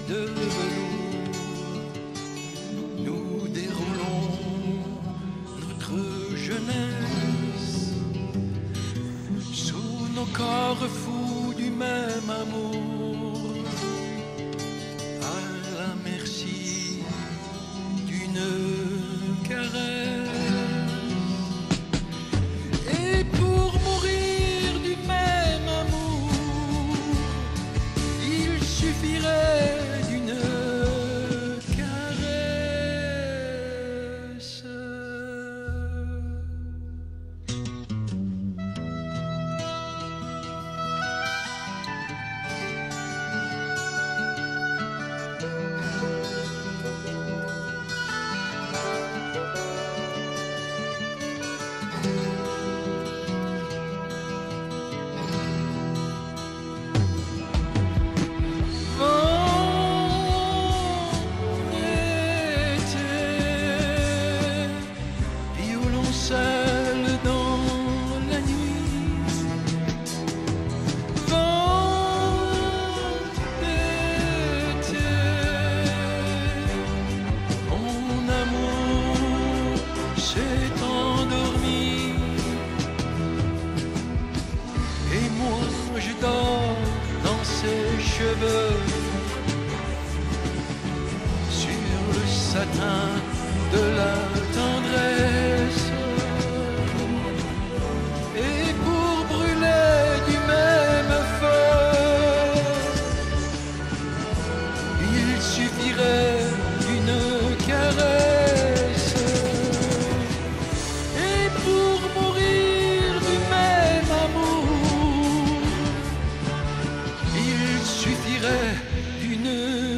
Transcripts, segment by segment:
de velours, nous déroulons notre jeunesse sous nos corps fous du même amour, à la merci d'une caresse. Et pour mourir du même amour, il suffirait d'une caresse. Seul dans la nuit, vent d'été, mon amour s'est endormi et moi je dors dans ses cheveux, sur le satin de la tendresse. Et pour brûler du même feu, il suffirait d'une caresse. Et pour mourir du même amour, il suffirait d'une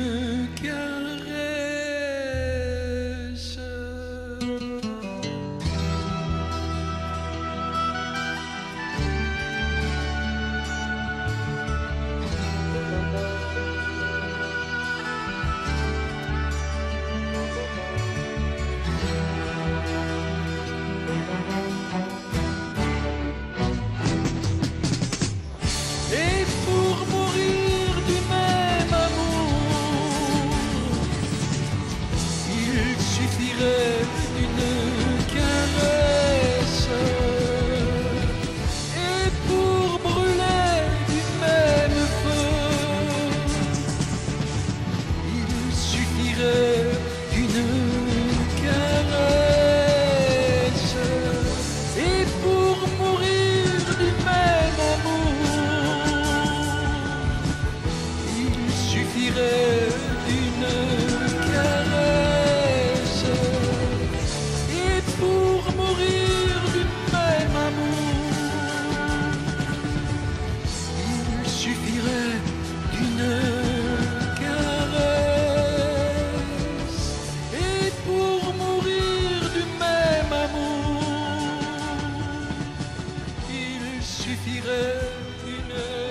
caresse. Et pour mourir du même amour, il suffirait d'une caresse. Et pour brûler du même feu, il suffirait d'une caresse. Et pour mourir du même amour, il suffirait d'une caresse. Et pour mourir du même amour, il suffirait d'une caresse. Et pour mourir du même amour, il suffirait d'une